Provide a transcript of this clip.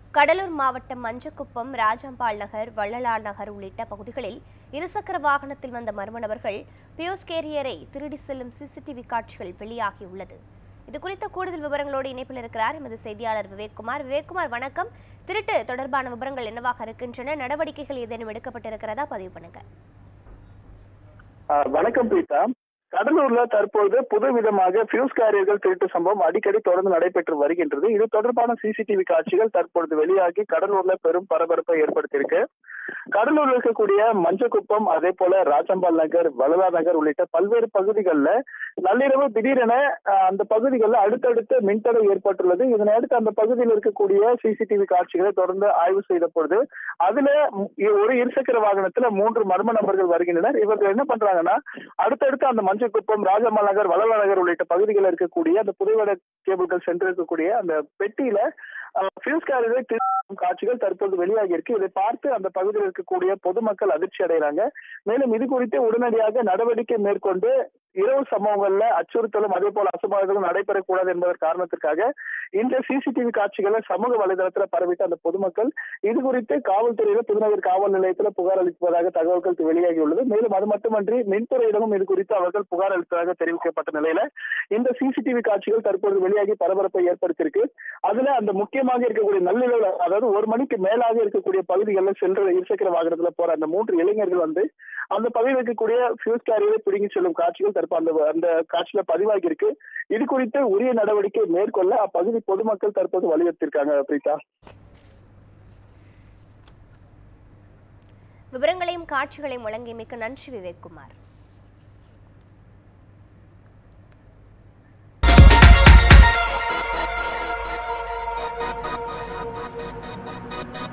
கடலூர் மாவட்டம் மஞ்சக்குப்பம், ராஜம்பாள் நகர், வள்ளலார் நகர் உள்ளிட்ட பகுதிகளில் இருசக்கர வாகனத்தில் வந்த மர்ம நபர்கள் பியூஸ் கேரியரை திருடி செல்லும் சிசிடிவி காட்சிகள் வெளியாகியுள்ளது. இதுகுறித்த கூடுதல் விவரங்களோடு இணைப்பில் இருக்கிறார் எமது செய்தியாளர் விவேக்குமார். விவேக்குமார், வணக்கம். திருட்டு தொடர்பான விவரங்கள் என்னவாக இருக்கின்றன? நடவடிக்கைகள் ஏதேனும் எடுக்கப்பட்டிருக்கிறதா? பதிவு பண்ணுங்க. வணக்கம் பிரீதா. கடலூர்ல தற்போது புதுவிதமாக பியூஸ் கேரியர்கள் திருட்டு சம்பவம் அடிக்கடி தொடர்ந்து நடைபெற்று வருகின்றது. இது தொடர்பான சிசிடிவி காட்சிகள் தற்பொழுது வெளியாகி கடலூர்ல பெரும் பரபரப்பை ஏற்படுத்தியிருக்கு. கடலூர்ல இருக்கக்கூடிய மஞ்சக்குப்பம், அதே போல ராஜம்பாள் நகர், வள்ளலார் நகர் உள்ளிட்ட பல்வேறு பகுதிகளில் நள்ளிரவு திடீரென அந்த பகுதிகளில் அடுத்தடுத்து மின்தடை ஏற்பட்டுள்ளது. இதனையடுத்து அந்த பகுதியில் இருக்கக்கூடிய சிசிடிவி காட்சிகளை தொடர்ந்து ஆய்வு செய்த பொழுது அதுல ஒரு இருசக்கர வாகனத்துல 3 மர்ம நபர்கள் வருகின்றனர். இவர்கள் என்ன பண்றாங்கன்னா, அடுத்தடுத்து அந்த மஞ்சக்குப்பம், ராஜம்பாள் நகர், வள்ளலார் நகர் உள்ளிட்ட பகுதிகளில் இருக்கக்கூடிய அந்த புதைவட கேபிள்கள் சென்று இருக்கக்கூடிய அந்த பெட்டியில பியூஸ் கேரியரை காட்சிகள் தற்போது வெளியாகி இருக்கு. இதை பார்த்து அந்த பகுதியில் இருக்கக்கூடிய பொதுமக்கள் அதிர்ச்சி அடைகிறாங்க. மேலும் இது குறித்து உடனடியாக நடவடிக்கை மேற்கொண்டு இரவு சம்பவங்கள்ல அச்சுறுத்தலும் அதே போல அசம்பாவிதங்களும் நடைபெறக்கூடாது என்பதன் காரணத்திற்காக இந்த சிசிடிவி காட்சிகளை சமூக வலைதளத்துல பரவிட்டு அந்த பொதுமக்கள் இது குறித்து காவல்துறையில புதுநகர் காவல் நிலையத்தில் புகார் அளிப்பதாக தகவல்கள் வெளியாகியுள்ளது. மேலும் அது மட்டுமன்றி மின்துறையிடமும் இது குறித்து அவர்கள் புகார் அளித்ததாக தெரிவிக்கப்பட்ட நிலையில இந்த சிசிடிவி காட்சிகள் தற்போது வெளியாகி பரபரப்பை ஏற்படுத்தியிருக்கு. அதுல அந்த முக்கியமாக இருக்கக்கூடிய நள்ளிரவு, அதாவது 1 மணிக்கு மேலாக இருக்கக்கூடிய பகுதிகளில் சென்ற இருசக்கர வாகனத்துல போற அந்த 3 இளைஞர்கள் அந்த பகுதியில் இருக்கக்கூடிய பியூஸ் கேரியரை பிடுங்கி செல்லும் காட்சிகள் தற்போது அந்த காட்சியில பதிவாகி இருக்கு. இது குறித்து உரிய நடவடிக்கை மேற்கொள்ள அப்பகுதி பொதுமக்கள் தற்போது வலியுறுத்தியிருக்காங்க. பிரீதா, விவரங்களையும் காட்சிகளையும் வழங்கியமைக்கு நன்றி விவேக்குமார்.